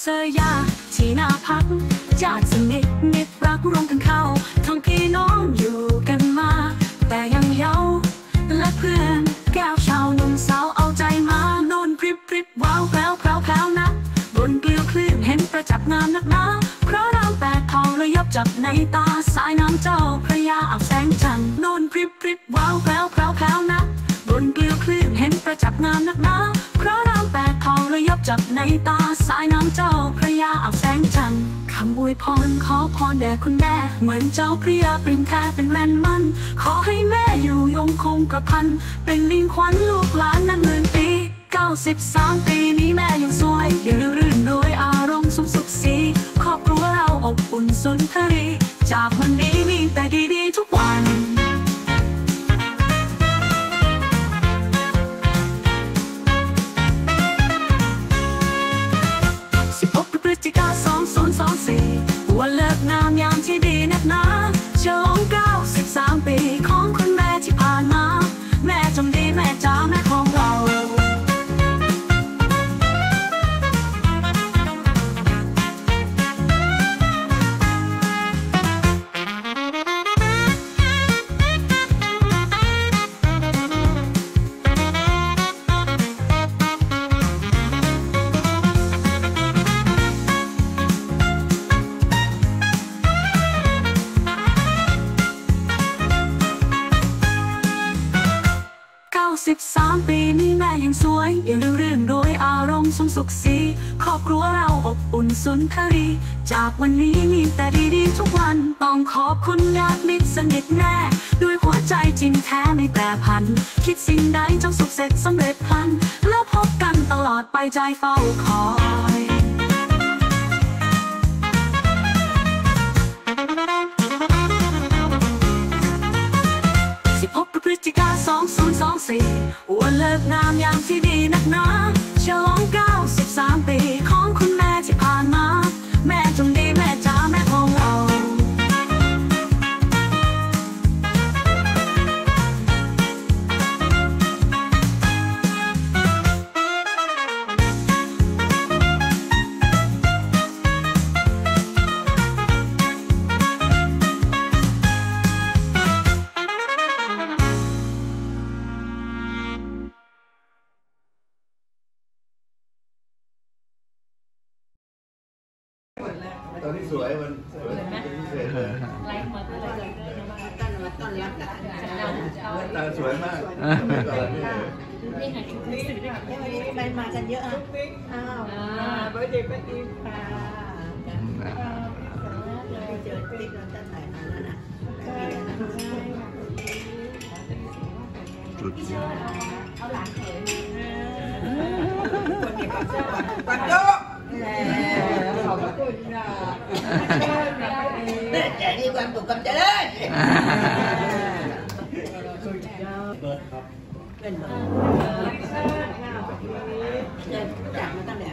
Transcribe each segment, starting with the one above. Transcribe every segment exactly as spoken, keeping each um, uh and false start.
เสยาที่น่าพักญาติสนิทมิตรรักรวมกันเข้าทั้งพี่น้องอยู่กันมาแต่ยังเยาว์และเพื่อนแก้วชาวหนุ่มสาวเอาใจมาโน่นพริบพริบว้าวแพรวแพรวแพรวนะบนเกลียวคลื่นเห็นประจักษ์งามนักหนาเพราะเราแปดทองระยับจับในตาสายน้ำเจ้าพระยาอาบแสงจันทร์โน่นพริบพริบว้าวแพรวแพรวแพรวนะบนเกลียวคลื่นเห็นประจักษ์งามนักหนาเพราะเราแปดทองระยับจับในตาสายน้ำเจ้าพระยาอาบแสงจันทร์คำอวยพรขอพรแด่คุณแม่เหมือนเจ้าพระยาปริมแท้เป็นแม่นมั่นขอให้แม่อยู่ยงคงกระพันเป็นลิงขวัญลูกหลานนั้นหมื่นปีเก้าสิบสามปีนี้แม่ยังสวยยังรื่นด้วยอารมณ์สุขสุขสีครอบครัวเราอบอุ่นสุนทรีจากวันนี้มีแต่ดีๆทุกวันสิบหกพฤศจิกาสองศูนย์สองสี่วันเลิกงามยามที่ดีนักหนาฉลองเก้าสิบสามปีของคุณแม่ที่ผ่านมาแม่จงดีแม่จ๋าแม่ของเราสิบสามปีนี้แม่ยังสวยยังเรื่องโดยอารมณ์สมสุขสีครอบครัวเราอบอุ่นสุนทรีจากวันนี้มีแต่ดีๆทุกวันต้องขอบคุณญาติมิตรสนิทแน่ด้วยหัวใจจริงแท้ไม่แปรผันคิดสิ่งใดจงสุขเสร็จสำเร็จพลันแล้วพบกันตลอดไปใจเฝ้าคอยสิบหกพฤศจิกาสองศูนย์สองสี่วันเลิกงามยามที่ดีนักหนาฉลองเก้าสิบสามปีของคุณแม่ที่ผ่านมาแม่จงดีแม่จ๋าแม่ของเราตอนนี้สวยมันสวยพิเศษเลยไลฟ์มาตั้งแต่ต้นมาต้นรับตาสวยมากไม่ก่อนนี่นี่นี่ไปมากันเยอะอ่ะอ้าวเบอร์เด็กเป็นอีค่ะเจอติ๊กตั้งแต่นานแล้วนะจุดเอาหลานเขยปัดโยขอบคุณค่ะแต่นี่ความสุขความเจริญเบิร์ดครับเป็นเบิร์ดจากมาตั้งแต่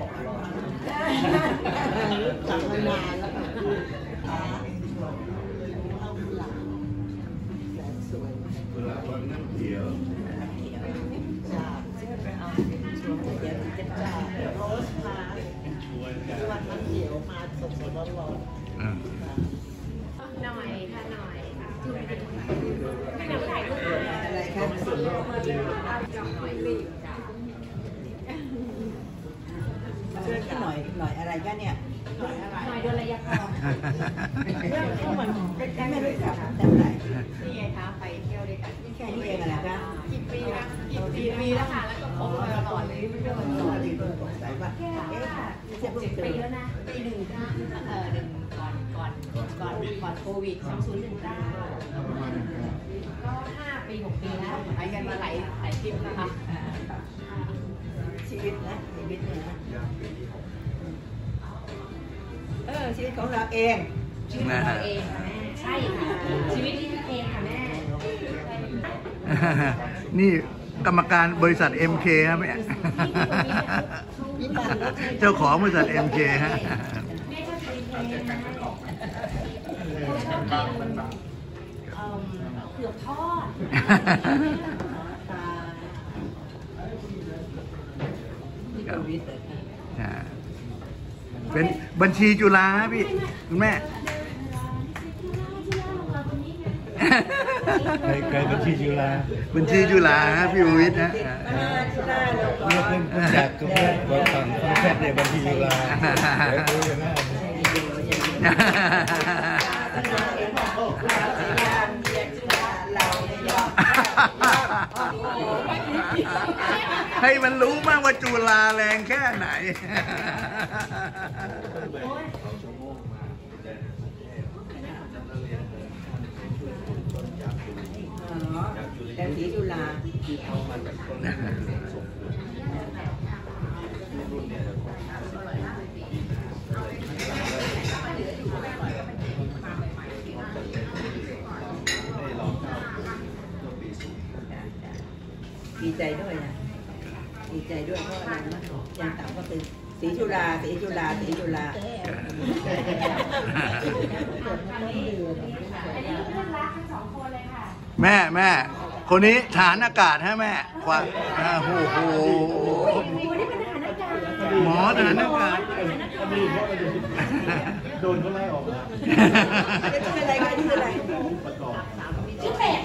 จากมานานแล้วสวยเวลาวันน้ำเขียวเดี๋ยวจะจ่าโรสมาวันน้ำเขียวมาสดๆร้อนๆหน่อยค่ะหน่อยให้น้ำถ่ายรูปอะไรคะหน่อยรีบช่วยกันหน่อยหน่อยอะไรกันเนี่ยหน่อยอะไรหน่อยโดนระยะคอเรื่องที่มันไม่ไม่รู้จักแต่ไหนนี่ไงคะไปเที่ยวด้วยกันแค่นี้เองอะไรคะกี่ปีแล้วกี่ปีแล้วค่ะแล้วก็คบมาตลอดเลยไม่เรื่องตลอดเลยสงสัยว่าเอ๊ะเจ็ดปีแล้วนะปีหนึ่งเออหนึ่งก่อนก่อนก่อนก่อนโควิดสองศูนย์หนึ่งเก้าก็ห้าปีหกปีแล้วไปกันมาหลายหลายทริปนะคะชีวิตนะชีวิตเนี่ยนะเออชีวิตของเราเองชีวิตของเราเองค่ะแม่ใช่ค่ะชีวิตที่เองค่ะแม่นี่กรรมการบริษัท เอ็ม เค ครับแม่เจ้าของบริษัท เอ็ม เค ฮะเผือกทอดนี่โควิดเลยค่ะเป็นบัญชีจุฬาพี่คุณแม่ใครใครบัญชีจุฬาบัญชีจุฬาพี่วิทย์นะเรียกเพื่อนผู้จัดกับเพื่อนบางฝั่งคนแพทย์ในบัญชีจุฬาให้มันรู้มากว่าจุฬาแรงแค่ไหนแต่สีจุฬาดีใจด้วยนะดีใจด้วยเพราะอะไรนะยังต่ำก็คือสีจุฬาสีจุฬาสีจุฬาแม่แม่คนนี้ฐานอากาศฮะแม่กว่าโอ้โหหมอฐานอากาศโดนเขาไล่ออกมาชื่ออะไรกันชื่ออะไรชื่อแปด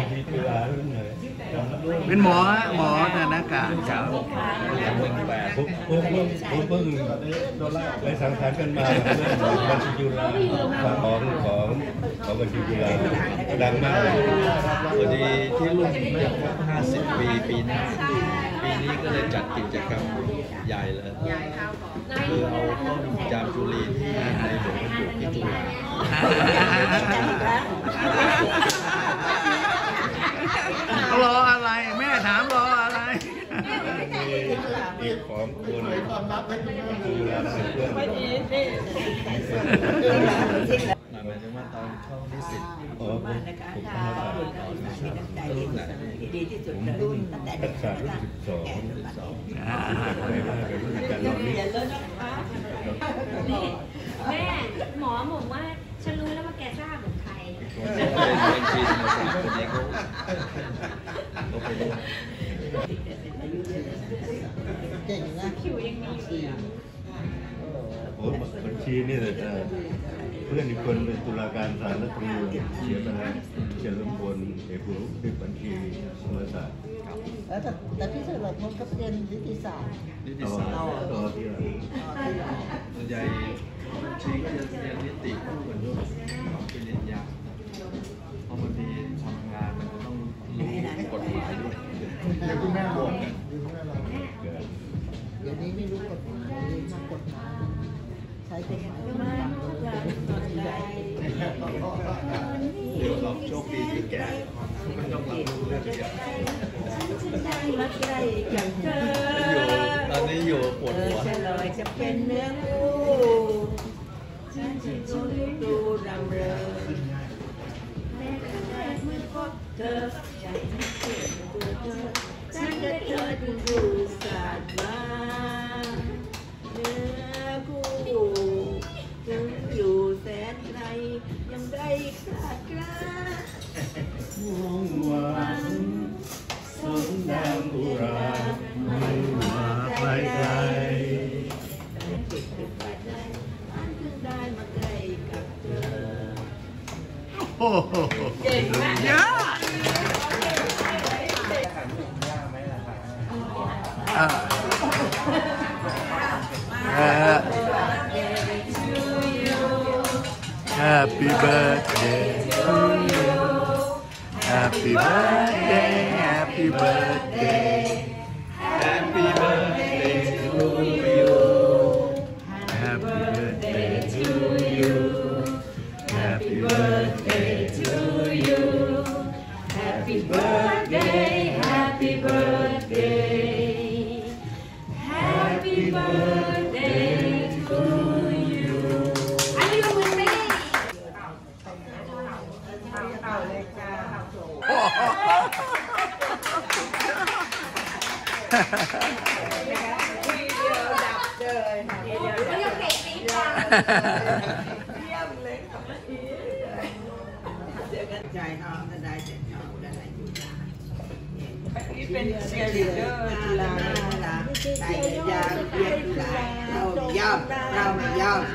เป็นหมอหมอฐานอากาศครับผมผมผมเพิ่งไปสังสรรค์กันมาเรื่องบัญชีจุฬาของของของบัญชีจุฬาดังมากเลยพอดีที่รุ่นแม่ครบห้าสิบปีปีหน้าปีนี้ก็เลยจัดกิจกรรมใหญ่เลยคือเอาต้นจามจุลีที่ในหลวงปลูกที่จุฬารออะไรแม่ถามรออะไรอีกของคนจุฬาเป็นเพื่อนหมายถึงว่าตอนเข้านิสิตอ๋อผมผมเข้ามารุ่นไหนดีที่สุดเลยรุ่นตั้งแต่เด็กศึกษารุ่นสิบสองไม่ว่าเป็นรุ่นการนอนนี่แม่หมอบอกว่าฉันรู้แล้วว่าแกทราบเหมือนใครเป็นชีธรรมศาสตร์คนนี้เขาเขาเป็นเก่งนะผิวยังมีอยู่โอ้บัญชีนี่เลยเพื่อนอีกคนเป็นตุลาการศาลรัฐธรรมนูญเสียไปแล้วเฉลิมพลเอกผู้ที่บัญชีธรรมศาสตร์แล้วแต่แต่พี่เฉลิมพลก็เรียนนิติศาสตร์นิติศาสตร์ต่อที่ไหนส่วนใหญ่บัญชีก็จะเรียนนิติคู่กันด้วยเป็นเรียนยากเพราะบางทีทำงานมันจะต้องรู้กฎหมายด้วยเดี๋ยวคุณแม่บอกเดี๋ยวนี้ไม่รู้กฎหมายมากฎหมายใช้กฎหมายเดี๋ยวเราโชคดีที่แก่ไม่ต้องรับรู้เรื่องเยอะตอนนี้อยู่ปวดหัวจะเป็นเนื้อคู่ฉันจะดูดูรำเริงแม้แต่แรกเมื่อพบเธอใจมันเปลี่ยนตัวเธอฉันก็เธอดูดูสาดมาเนื้อคู่ถึงอยู่แสนไกลยังได้ขาดกล้าห่วงหวานสมดังอุราไม่ว่าใครใครได้มาใกล้กับเธอโอ้โหเก่งมากยอดHappy birthday to you Happy birthday Happy birthday Happy birthday to you Happy birthday to you Happy birthday to you Happy birthday Happy birthday Happy birthday to you อันนี้ก็มือไม่ใจน้องก็ได้ใจน้องได้อยู่นี่เป็นเชียร์ลีดเดอร์จุฬาจุฬาใจยาวเรียนจุฬาเราเย้ามเราไม่ยอม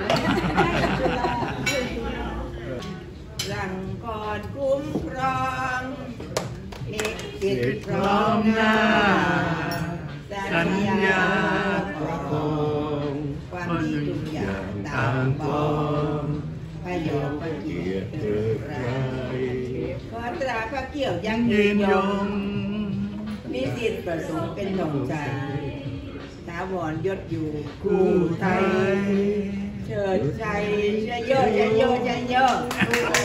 รังก่อนคุ้มครองเอกสิทธิ์พร้อมหน้าสัญญาประคองความดีทุกอย่างตามปองพระโยมพระเกียรติเกิดไรขอตราพระเกี่ยวยังยืนยงมีสิทธิ์ประสงค์เป็นดวงใจถาวรยศอยู่คู่ไทยเชิดใจจะเยอะจะเยอะจะเยอะ